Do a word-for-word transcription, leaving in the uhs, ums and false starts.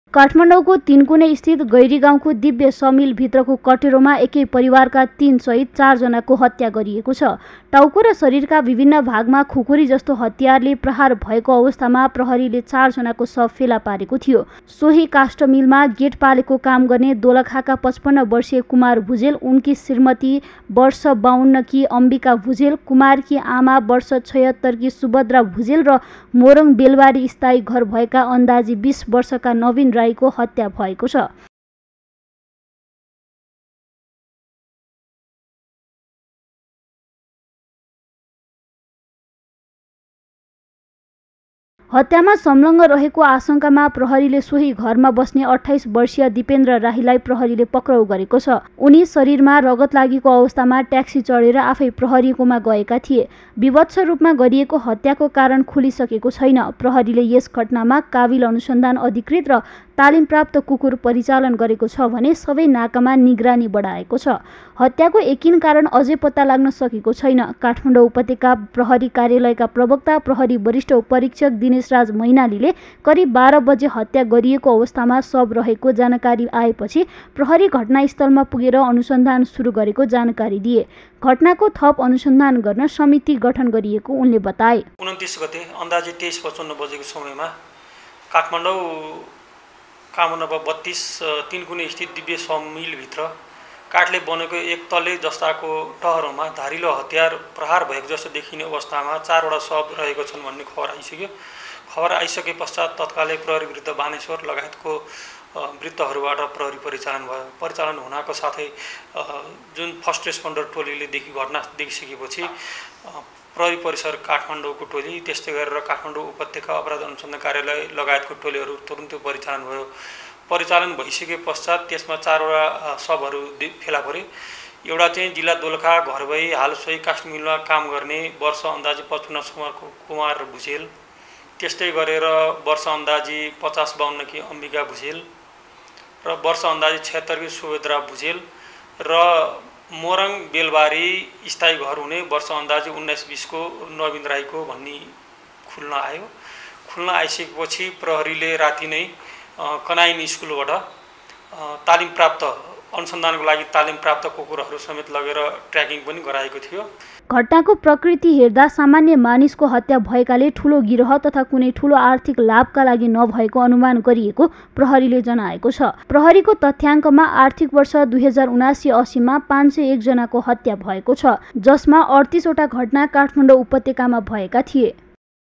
काठमाडौँको तीनकुने स्थित गैरी गाउँको दिव्य समिल भित्रको कटेरोमा एकै परिवारका तीन सहित चारजनाको हत्या गरिएको छ। टाउको र शरीरका विभिन्न भागमा खुकुरी जस्तो हतियारले प्रहार भएको अवस्थामा प्रहरीले चारजनाको शव फेला पारेको थियो। सोही काष्ठ मिलमा गेट पालेको काम गर्ने दोलखाका पचपन्न वर्षीय कुमार भुजेल, उनकी श्रीमती वर्ष बाउन्नकी अम्बिका भुजेल, कुमारकी आमा वर्ष छयत्तरकी सुभद्रा भुजेल र मोरङ बेलबारी स्थायी घर भएका अन्दाजी बीस वर्षका नवीन राईको हत्या भएको छ। हत्यामा संलग्न रहेको आशंकामा प्रहरीले सोही घरमा बस्ने अट्ठाइस वर्षीय दिपेन्द्र राईलाई प्रहरीले पक्राउ गरेको छ। उनी शरीरमा रगत लागेको अवस्थामा ट्याक्सी चढेर आफै प्रहरीकोमा गएका थिए। विभत्स रूपमा गरिएको हत्याको कारण खुलिसकेको छैन। प्रहरीले यस घटनामा काबिल अनुसन्धान अधिकृत र तालिमप्राप्त कुकुर परिचालन गरेको छ भने सबै नाकामा निगरानी बढाएको छ। हत्याको यकिन कारण अझै पत्ता लाग्न सकेको छैन। काठमाडौँ उपत्यका प्रहरी कार्यालयका प्रवक्ता प्रहरी वरिष्ठ उपरीक्षक दिनेश राज मैनालीले करिब बाह्र बजे हत्या गरिएको अवस्थामा शव रहेको जानकारी आएपछि प्रहरी घटनास्थलमा पुगेर अनुसन्धान सुरु गरेको जानकारी दिए। घटनाको थप अनुसन्धान गर्न समिति गठन गरिएको उनले बताए। उन्तिस गते अन्दाजी तेइस पचपन्न बजेको समयमा काठमाडौँ कामो नम्बर बत्तीस तीनकुने स्थित दिव्य समिलभित्र काठले बनेको एक तले जस्ताको टहरोमा धारिलो हतियार प्रहार भएको जस्तो देखिने अवस्थामा चारवटा शव रहेको छन् भन्ने खबर आइसक्यो। खबर आइसके पश्चात तत्कालै प्रहरी विरुद्ध बानेश्वर लगायतको वृत्तहरूबाट प्रहरी परिचालन भयो। परिचालन हुनाको साथै जुन फर्स्ट रेस्पोन्डर टोलीले देखि घटना देखिसकेपछि प्रहरी परिसर काठमाडौँको टोली, त्यस्तै गरेर काठमाडौँ उपत्यका अपराध अनुसन्धान कार्यालय लगायतको टोलीहरू तुरुन्तै परिचालन भयो। परिचालन भइसके पश्चात त्यसमा चारवटा शवहरू फेला परे। एउटा चाहिँ जिल्ला दोलखा घर भई हाल सोही काष्ठ मिलमा काम गर्ने वर्ष अन्दाजी पचपन्न समरको कुमार भुजेल, त्यस्तै गरेर वर्ष अन्दाजी पचास बाउन्नकी अम्बिका भुजेल र वर्ष अन्दाजी छयत्तरकी सुभद्रा भुजेल र मोरङ बेलबारी स्थायी घर हुने वर्ष अन्दाजी उन्नाइस बिसको नवीन राईको भन्ने खुल्न आयो। खुल्न आइसकेपछि प्रहरीले राति नै कनाइन स्कुलबाट तालिम प्राप्त अनुसन्धानको लागि तालिम प्राप्त कुकुरहरू समेत लगेर ट्र्याकिङ पनि गराएको थियो। घटनाको प्रकृति हेर्दा सामान्य मानिसको हत्या भएकाले ठूलो गिरोह तथा कुनै ठूलो आर्थिक लाभका लागि नभएको अनुमान गरिएको प्रहरीले जनाएको छ। प्रहरीको तथ्याङ्कमा आर्थिक वर्ष दुई हजार उनासी अस्सीमा पाँच सय एक जनाको हत्या भएको छ, जसमा अडतिसवटा घटना काठमाडौँ उपत्यकामा भएका थिए।